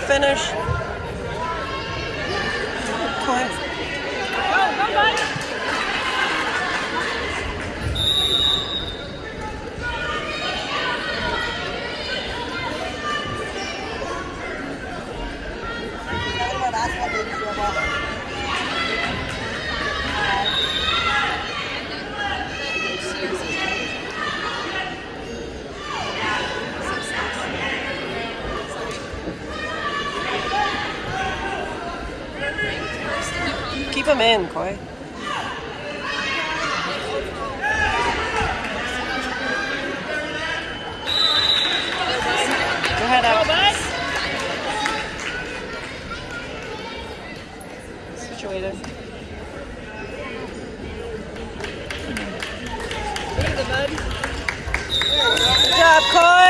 finish. Koi. Go, bud. Keep him in, Koi. Go ahead, Alex. Situated. Good job, Koi.